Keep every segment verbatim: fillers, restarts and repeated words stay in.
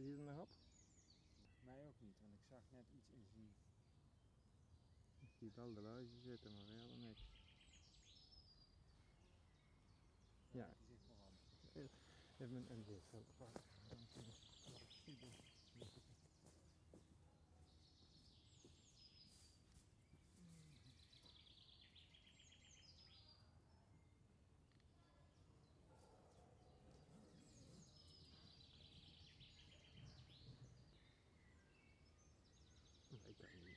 Letten jullie er nog op? Mij ook niet, want ik zag net iets in zijn... Ik zie wel de luizen zitten, maar verder niks. Ja. Die zit vooraan. Even een, een dit pakken. Ik kan niet.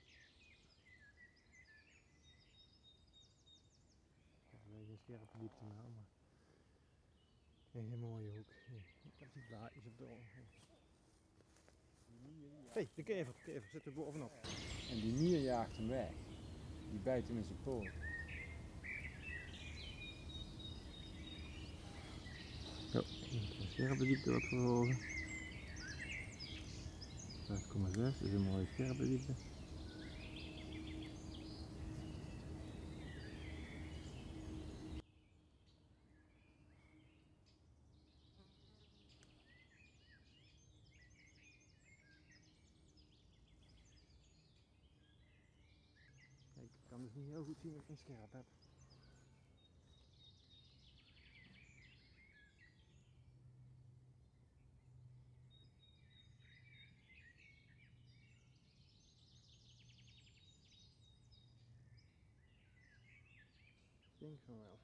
Ik heb een scherpe diepte nou, maar een hele mooie hoek. Ik heb die blaadjes op de oren. Hé, hey, de kever, de kever zit er bovenop. En die mier jaagt hem weg. Die bijt hem in zijn poot. Zo, een scherpe diepte wat verhogen. vijf komma zes is een mooie scherpe diepte. Kijk, ik kan dus niet heel goed zien dat ik geen scherp heb. Ik denk van wel.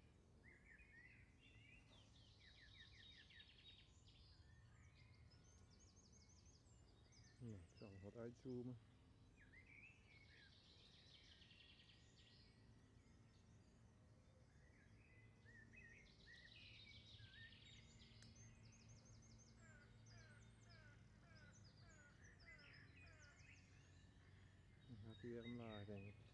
Ja, ik zal nog wat uitzoomen. Dan gaat hij weer omlaag, denk ik.